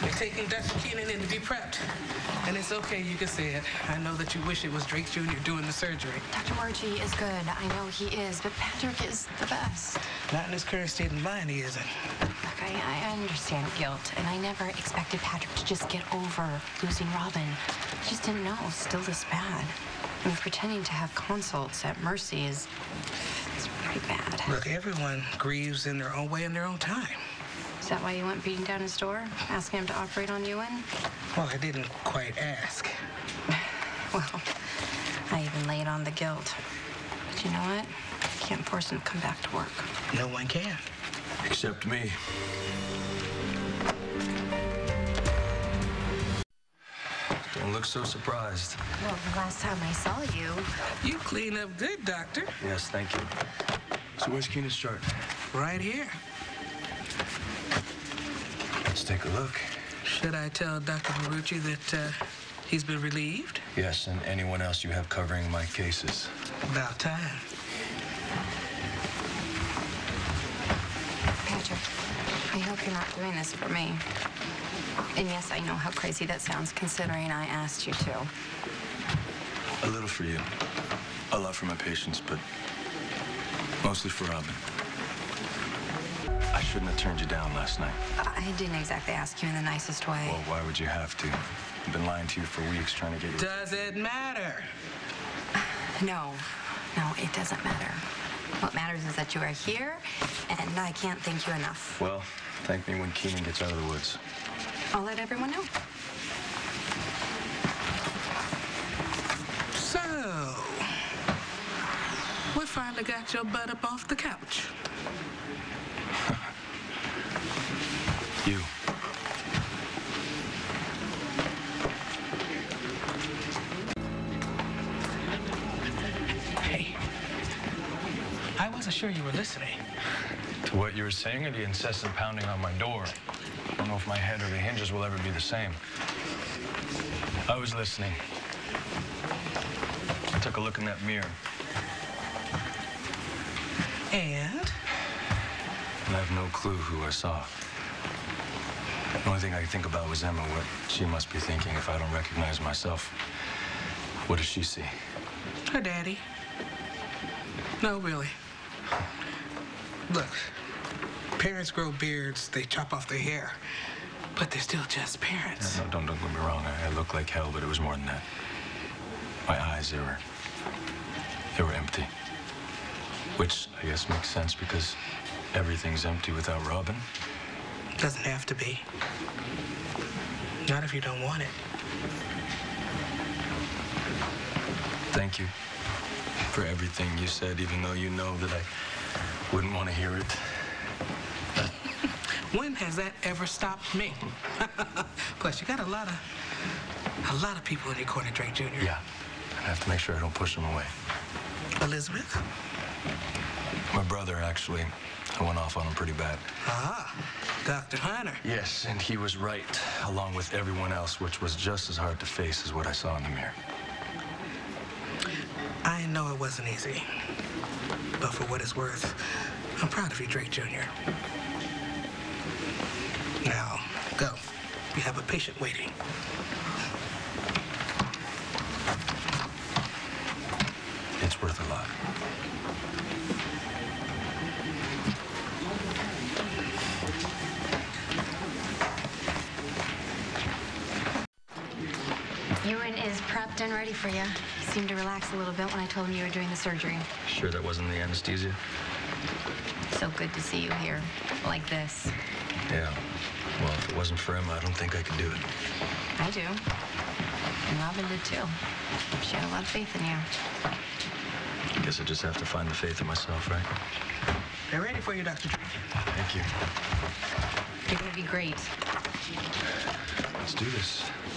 You're taking Dr. Keenan in to be prepped. And it's okay, you can say it. I know that you wish it was Drake Jr. doing the surgery. Dr. Murchie is good. I know he is, but Patrick is the best. Not in his current state of mind, he isn't. Look, I understand guilt, and I never expected Patrick to just get over losing Robin. I just didn't know it was still this bad. I mean, pretending to have consults at Mercy is pretty bad. Look, everyone grieves in their own way in their own time. Is that why you went beating down his door, asking him to operate on Ewan? Well, I didn't quite ask. Well, I even laid on the guilt. But you know what? I can't force him to come back to work. No one can. Except me. Don't look so surprised. Well, the last time I saw you... You clean up good, Doctor. Yes, thank you. So where's Keenan's chart? Right here. Let's take a look. Should I tell Dr. Marucci that he's been relieved? Yes, and anyone else you have covering my cases. About time. Patrick, I hope you're not doing this for me. And yes, I know how crazy that sounds, considering I asked you to. A little for you. A lot for my patients, but mostly for Robin. I shouldn't have turned you down last night. I didn't exactly ask you in the nicest way. Well, why would you have to? I've been lying to you for weeks trying to get you... Does it matter? No, it doesn't matter. What matters is that you are here, and I can't thank you enough. Well, thank me when Keenan gets out of the woods. I'll let everyone know. So, what finally got your butt up off the couch? You. Hey, I wasn't sure you were listening. To what you were saying or the incessant pounding on my door? I don't know if my head or the hinges will ever be the same. I was listening. I took a look in that mirror. And I have no clue who I saw. The only thing I could think about was Emma, what she must be thinking if I don't recognize myself. What does she see? her daddy. No, really. Look, parents grow beards, they chop off their hair, but they're still just parents. No, don't get me wrong. I look like hell, but it was more than that. My eyes, they were empty. Which I guess makes sense because everything's empty without Robin. Doesn't have to be. Not if you don't want it. Thank you for everything you said, even though you know that I wouldn't want to hear it. When has that ever stopped me? Plus, you got a lot of people in your corner, Drake Jr. Yeah, I have to make sure I don't push them away. Elizabeth? My brother, actually, I went off on him pretty bad. Ah, Dr. Hunter. Yes, and he was right, along with everyone else, which was just as hard to face as what I saw in the mirror. I know it wasn't easy, but for what it's worth, I'm proud of you, Drake Jr. Now, go. You have a patient waiting. It's worth a lot. Ewan is prepped and ready for you. He seemed to relax a little bit when I told him you were doing the surgery. Sure that wasn't the anesthesia? So good to see you here, like this. Yeah. Well, if it wasn't for him, I don't think I could do it. I do. And Robin did too. She had a lot of faith in you. I guess I just have to find the faith in myself, right? They're ready for you, Dr. Drake. Thank you. You're gonna be great. Let's do this.